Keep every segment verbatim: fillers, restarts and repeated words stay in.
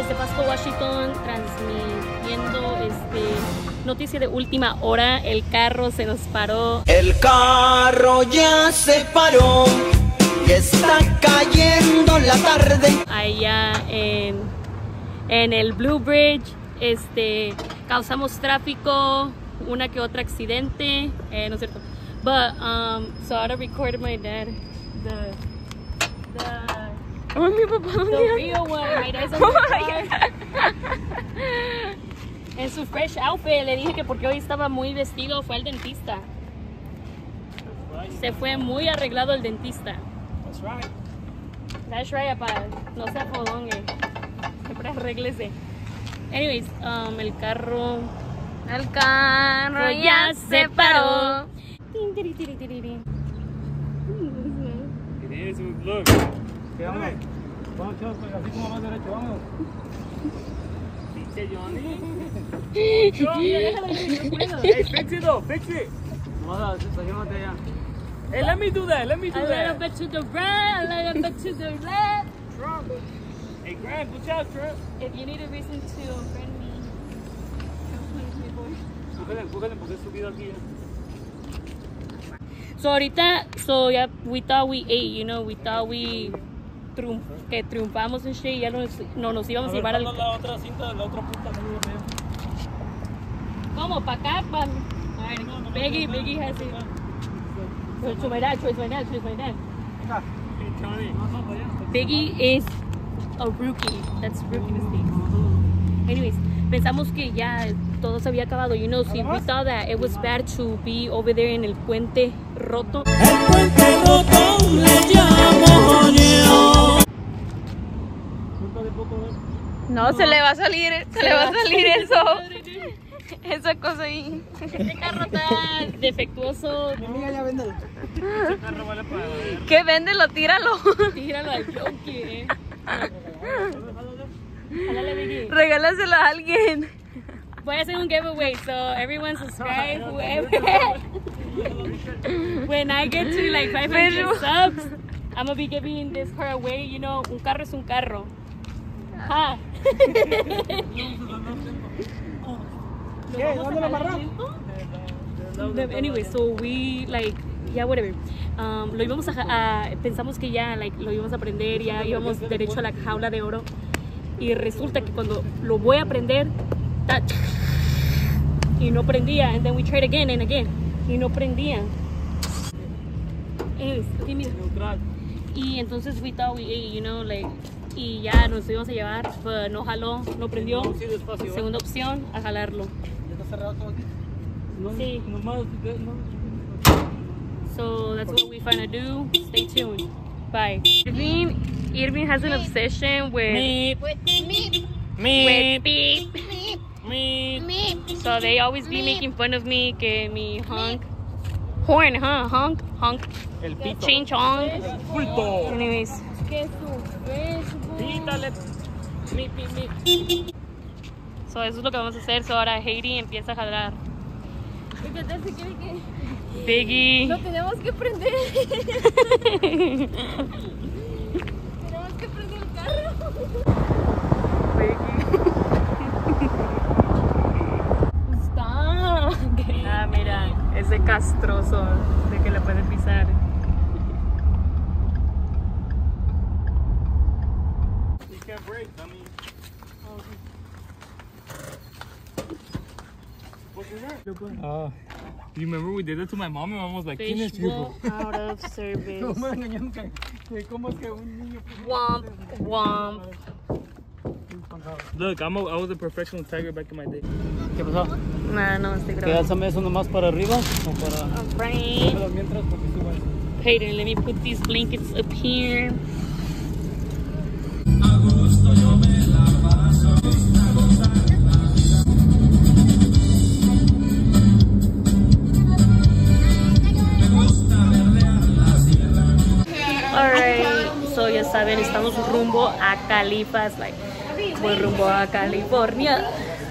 desde Pasco, Washington, transmitiendo este, noticia de última hora. El carro se nos paró. El carro ya se paró y está cayendo la tarde. Allá en, en el Blue Bridge, este, causamos tráfico, una que otra accidente, eh, no es cierto. But, um, so I recorded my dad. The, the, Oh, mi papá, the real one. My dad's on the car. En su fresh outfit, le dije que porque hoy estaba muy vestido, fue al dentista. Se fue muy arreglado el dentista. That's right. That's right, papá. No se afodongue. Siempre arréglese. Anyways, um, el carro. El carro ya se paró. It is. Look. ¿Qué vamos? Vamos, chavos, pues así como más derecho, vamos. Pinche Johnny. Johnny, déjalo ir, yo puedo. Hey, fix it though, fix it. Vamos a saquémote allá. Hey, let me do that, let me do A little that. bit to the right, a little bit to the left. Trump. Hey, Grant, watch out, Trump. If you need a reason to friend me, Empújale, empújale porque es subido aquí. so ahorita, so yeah, we thought we ate, you know, we thought we triunf que triunfamos en shit, ya nos, no nos íbamos a, A ver, llevar al. la otra cinta de la otra punta, no lo veo. ¿Cómo? ¿Para acá? Pa... Alright, Biggie, Biggie has it. So, to my dad, to my dad, to my dad. Hey, Johnny. Biggie is a rookie. That's rookie mistake. Anyways, pensamos que ya todo se había acabado. You know, si we thought that it was bad to be over there en el puente roto. El puente roto le llamo yo. No, se le va a salir, se le va a salir eso. Esa cosa ahí. Este carro está defectuoso. Amiga, ya véndelo. Ese carro vale para ver. ¿Qué véndelo? Tíralo. Tíralo al Yoki, eh. Jálale, Biggie. Regálaselo a alguien. Voy a hacer un giveaway, so everyone subscribe, whoever. When I get to like five hundred subs, I'm gonna be giving this car away. You know, un carro es un carro. Ha. ¿Qué? ¿Dónde lo amarramos? Anyway, so we like, yeah, whatever. Um, lo íbamos a, a, pensamos que ya, like, lo íbamos a prender, ya íbamos derecho a la jaula de oro. Y resulta que cuando lo voy a prender, ta, y no prendía. And then we tried again and again, y no prendía. Anyways, okay, mira. Y entonces we thought we ate, you know, like, y ya nos íbamos a llevar, but no jaló, no prendió. Sí, despacio. Segunda opción, a jalarlo. ¿Ya está cerrado todo aquí? No, Sí. nomás, no. So that's what we finna do. Stay tuned. Bye. Irving, Irving has an obsession with Meep, With me, with beep. meep. me. So they always be making fun of me, que mi honk, horn, huh? Honk, honk, El pito. change honk. Pito. Anyways, Pítale. Meep, meep, meep. so eso es lo que vamos a hacer. So ahora Heidi empieza a jalar. Biggie. Lo tenemos que prender. Tenemos que prender el carro. Está. Ah, mira, ese castroso de que le puede pisar. You can't break, dummy. Ah, You remember we did that to my mom? My mom was like, ¿quién es Visual hijo? out of service. no me engañaron que, que cómo es que un niño... Womp, womp. Look, I'm a, I was a professional tiger back in my day. ¿Qué pasó? Nah, no estoy ¿Que grabando. alzame eso nomás para arriba o para...? Alright. Pero mientras porque suba eso. Hayden, let me put these blankets up here. Alright, so ya saben, estamos rumbo a Califas, like, voy rumbo a California.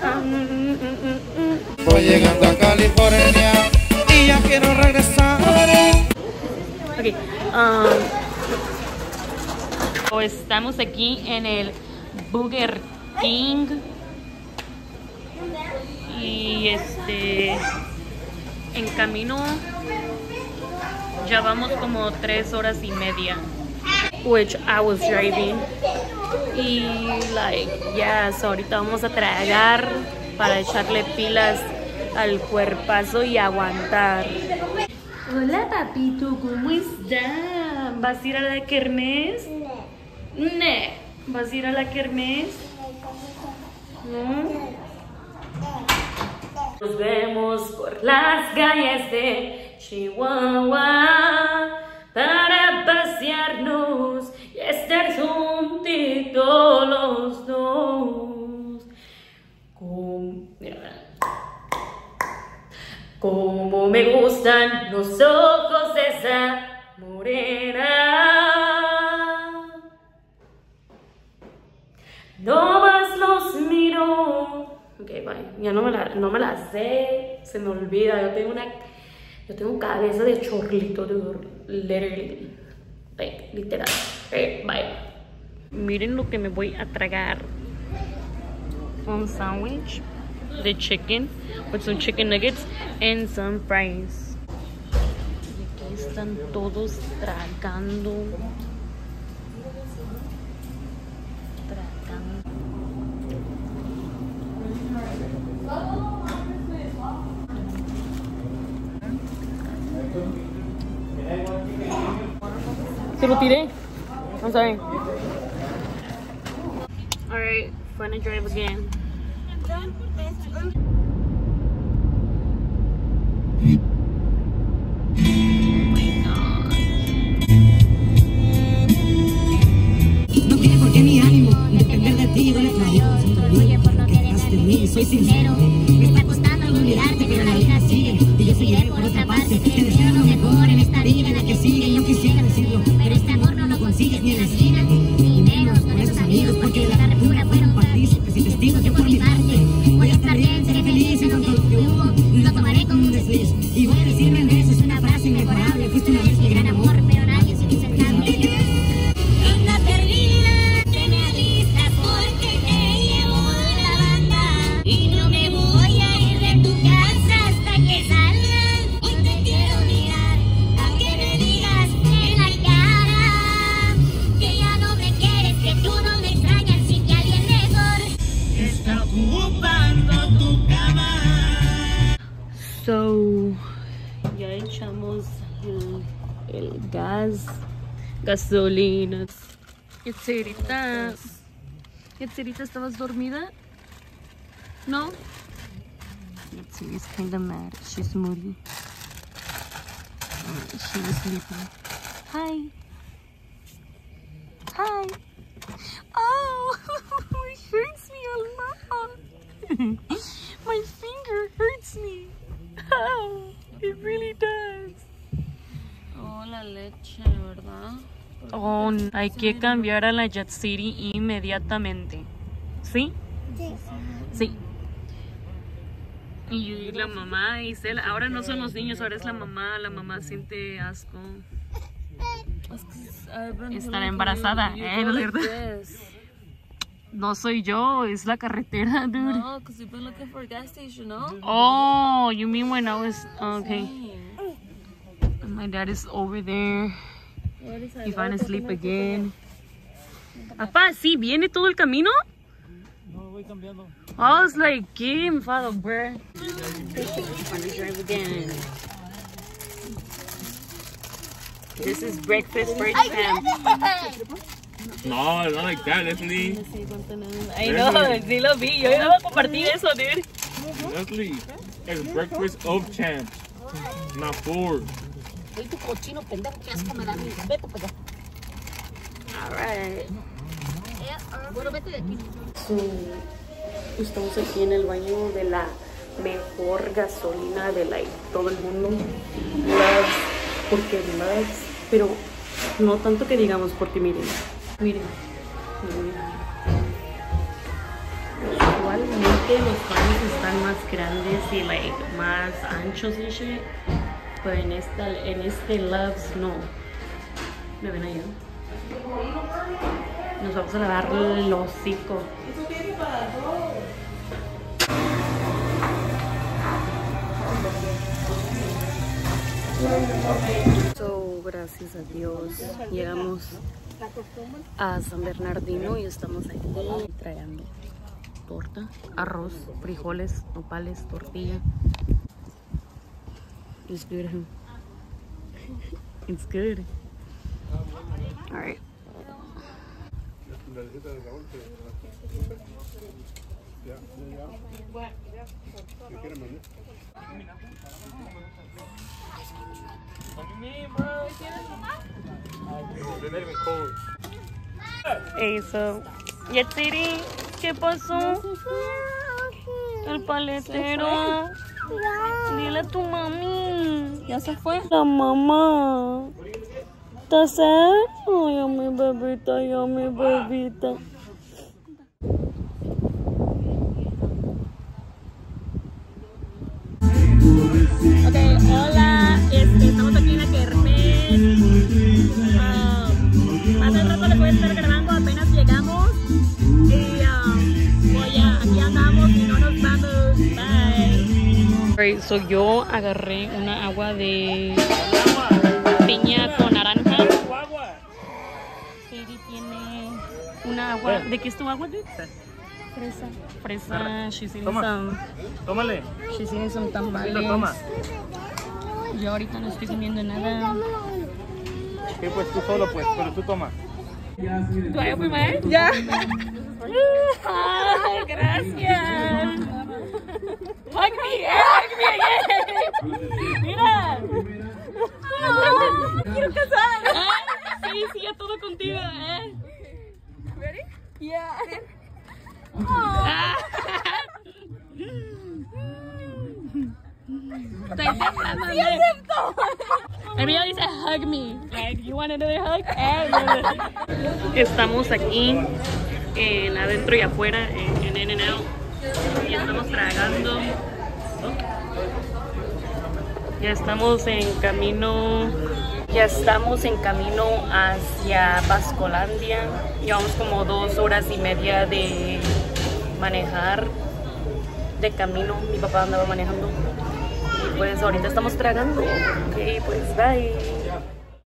Voy llegando a California y ya quiero regresar. Ok, um, o estamos aquí en el Burger King. Y este, en camino ya vamos como tres horas y media, which I was driving. Y like, ya, yes, ahorita vamos a tragar para echarle pilas al cuerpazo y aguantar. Hola papito, ¿cómo está? ¿Vas a ir a la kermés? No. ¿Vas a ir a la kermés? ¿No? Nos vemos por las calles de Chihuahua para pasearnos y estar juntitos los dos. Como, como me gustan los ojos de esa morena. No más los miro. Ok, bye. Ya no me la, no me la sé. Se me olvida. Yo tengo una... Yo tengo cabeza de chorlito, dude. Literally. Like, literal. Okay, bye. Miren lo que me voy a tragar. Un sandwich de chicken with some chicken nuggets and some fries. Y aquí están todos tragando. Se lo tiré. I'm sorry. Alright, fun to drive again. No tiene por qué mi ánimo depender de ti, yo le traigo. Soy sincero, me está costando olvidarte, pero la vida sigue y yo seguiré por otra parte. Te deseo lo mejor en esta vida, en la que sigue. Yo quisiera decirlo, pero este amor no lo consigues ni en la esquina, ni menos con esos amigos, porque de la ruptura fueron partícipes y testigos. Yo por mi parte voy a estar bien, seré feliz en todo lo que hubo, lo tomaré como un desliz y voy a decir mil veces una frase inmejorable. Fuiste una vez mi gran amor, pero nadie se quiso encargarme. Anda perdida, te me alistas porque te llevo la banda y no me voy a ir de tu casa hasta que salgas. Hoy te quiero mirar, a que me digas en la cara que ya no me quieres, que tú no me extrañas y que alguien mejor está ocupando tu cama. So, ya echamos el, el gas, gasolina. Yetzirita, Yetzirita, ¿estabas dormida? No? Yetzirita is kind of mad. She's moody. Uh, she was sleeping. Hi. Hi. Oh, it hurts me a lot. My finger hurts me. Oh, it really does. Oh, la leche, ¿verdad? Oh, hay que cambiar a la Yatsiri inmediatamente. ¿Sí? Sí. Sí. Y la mamá dice, ahora no son los niños, ahora es la mamá. La mamá siente asco. Estar embarazada, ¿eh? ¿No es verdad? No soy yo, es la carretera, dude. No, because you've been looking for a gas station, no? Oh, you mean when I was... Okay. My dad is over there. He's falling asleep again. Papá, ¿sí viene todo el camino? No, voy cambiando. I was like, qué enfado, bro. I'm gonna drive again. This is breakfast for Japan. No, not like that, Leslie. I know, sí lo vi. Yo iba a compartir eso, dude. Leslie, it's breakfast of champs, not four. Alright. So, estamos aquí en el baño de la mejor gasolina de like, todo el mundo. Loves, porque loves, pero no tanto que digamos, porque miren, miren, miren. Usualmente los baños están más grandes y like, más anchos y shit, pero en, esta, en este Loves no. ¿Me ven allá? Nos vamos a lavar el hocico. So, gracias a Dios llegamos a San Bernardino y estamos aquí trayendo torta, arroz, frijoles, nopales, tortilla. It's good. It's good. All right. Hey, so, Yatsiri, ¿qué pasó? El paletero. Dile a tu mami. Ya se fue. La mamá. ¿Estás sad? Ay, a mi bebita, ay, a mi bebita. Ok, hola. Este, estamos aquí en la kermés. Um, hace un rato les voy a estar grabando, apenas llegamos. Y um, voy a, aquí andamos y no nos vamos. Bye. Alright, so yo agarré una agua de piña con naranja. Katie tiene una agua. ¿De qué es tu agua, dude? Fresa. Fresa. She's eating some. Tómale. She's eating some tamales. Toma. Yo ahorita no estoy comiendo nada. Sí, pues tú solo, pues, pero tú toma. ¿Do I open my eyes? Ya. Ay, gracias. Hug me, hug me again. Mira. Quiero casar. Ah, sí, sí, ya todo contigo, ¿eh? Ready? Yeah. Ah. Sí aceptó. Emilia dice hug me. Like, you want another hug? Estamos aquí en adentro y afuera en In and Out y estamos tragando. Ya estamos en camino. Ya estamos en camino hacia Vascolandia. Llevamos como dos horas y media de manejar de camino. Mi papá andaba manejando. Y pues ahorita estamos tragando. Ok, pues bye.